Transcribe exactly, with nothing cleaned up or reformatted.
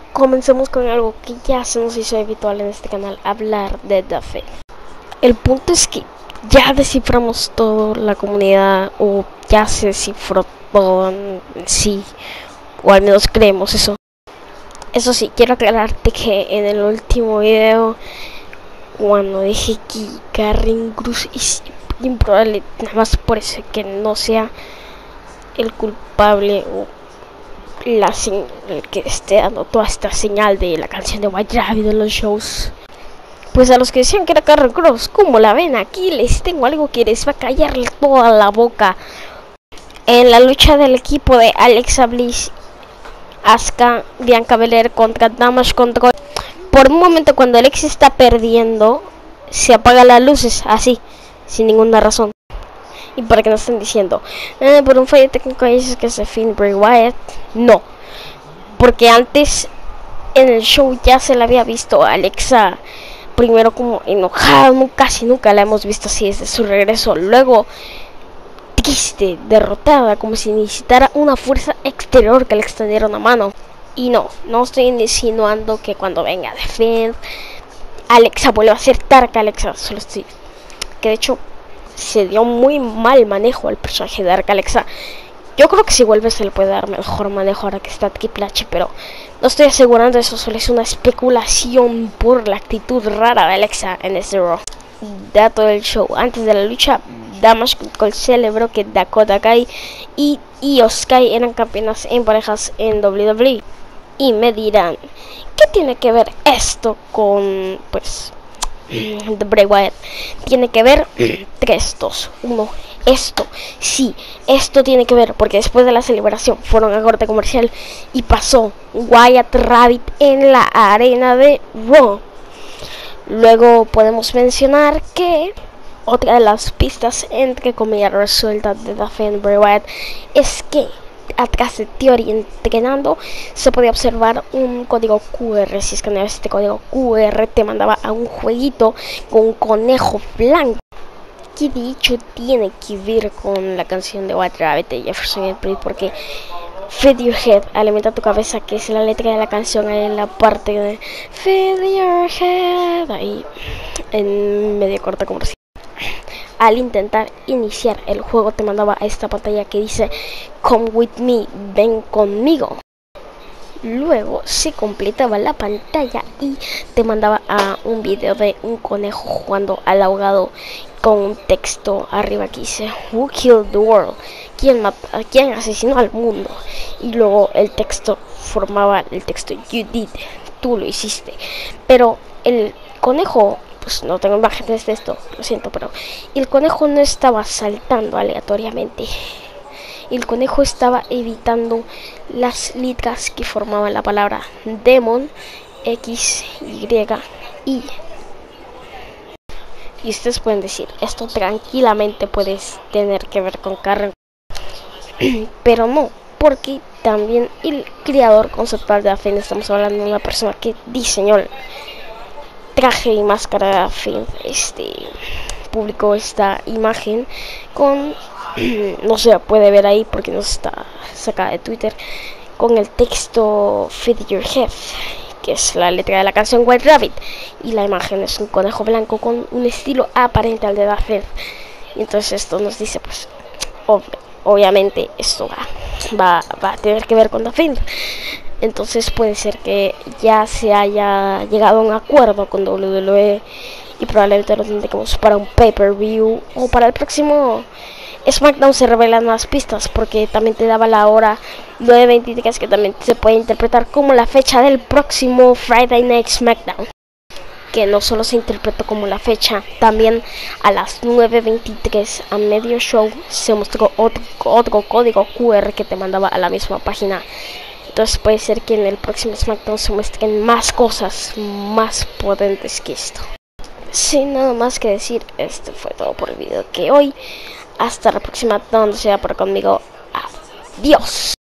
comencemos con algo que ya se nos hizo habitual en este canal, hablar de The Faith. El punto es que ya desciframos todo la comunidad, o ya se descifró todo en sí, o al menos creemos eso. Eso sí, quiero aclararte que en el último video, cuando dije que Karen Cruz es improbable, nada más por eso que no sea el culpable o la el que esté dando toda esta señal de la canción de White Rabbit en los shows. Pues a los que decían que era Karen Cruz, como la ven aquí, les tengo algo que les va a callarle toda la boca. En la lucha del equipo de Alexa Bliss, Asuka, Bianca Belair contra Damage Control, por un momento cuando Alexa está perdiendo, se apagan las luces, así, sin ninguna razón. Y para que no estén diciendo, eh, por un fallo técnico dices que se fin Bray Wyatt. No, porque antes en el show ya se la había visto a Alexa primero como enojada, casi nunca la hemos visto así desde su regreso. Luego triste, derrotada, como si necesitara una fuerza exterior que le extendiera una mano. Y no, no estoy insinuando que cuando venga The Fiend Alexa vuelva a ser Dark Alexa, solo estoy que de hecho se dio muy mal manejo al personaje de Dark Alexa. Yo creo que si vuelve se le puede dar mejor manejo ahora que está Triple H, pero no estoy asegurando eso, solo es una especulación por la actitud rara de Alexa en este Raw. Dato del show: antes de la lucha, Damage Control celebró que Dakota Kai y Io Sky eran campeonas en parejas en W W E. Y me dirán, ¿qué tiene que ver esto con, pues, de Bray Wyatt? Tiene que ver tres, dos, uno. Esto, sí, esto tiene que ver porque después de la celebración fueron a corte comercial y pasó Wyatt Rabbit en la arena de Raw. Luego podemos mencionar que otra de las pistas entre comillas resueltas de The Fiend Bray Wyatt es que atrás de Theory entrenando se podía observar un código Q R. Si escaneabas este código Q R te mandaba a un jueguito con un conejo blanco, que dicho tiene que ver con la canción de White Rabbit de Jefferson Airplane, porque Feed Your Head, alimenta tu cabeza, que es la letra de la canción, ahí en la parte de Feed Your Head, ahí en medio corta como si. Al intentar iniciar el juego te mandaba a esta pantalla que dice Come with me, ven conmigo. Luego se completaba la pantalla y te mandaba a un video de un conejo jugando al ahogado con un texto arriba que dice Who killed the world? ¿Quién, mata, ¿Quién asesinó al mundo? Y luego el texto formaba el texto You did, tú lo hiciste. Pero el conejo, pues no tengo imágenes de esto, lo siento, pero el conejo no estaba saltando aleatoriamente. El conejo estaba evitando las letras que formaban la palabra Demon, X, Y, I. Y ustedes pueden decir, esto tranquilamente puede tener que ver con Karen, pero no, porque también el creador conceptual de The Fiend, estamos hablando de una persona que diseñó el traje y máscara de The Fiend, este, publicó esta imagen con, no se puede ver ahí porque no está sacada de Twitter, con el texto Feed Your Head, que es la letra de la canción White Rabbit, y la imagen es un conejo blanco con un estilo aparente al de The Fiend. Y entonces esto nos dice, pues, ob obviamente esto va, va, va a tener que ver con The Fiend. Entonces puede ser que ya se haya llegado a un acuerdo con W W E y probablemente lo tendremos para un pay-per-view o para el próximo SmackDown. Se revelan más pistas porque también te daba la hora nueve veintitrés, que también se puede interpretar como la fecha del próximo Friday Night SmackDown, que no solo se interpretó como la fecha, también a las nueve veintitrés a medio show se mostró otro, otro código Q R que te mandaba a la misma página. Entonces puede ser que en el próximo SmackDown se muestren más cosas más potentes que esto. Sin nada más que decir, este fue todo por el video que hoy. Hasta la próxima, donde sea por conmigo. Adiós.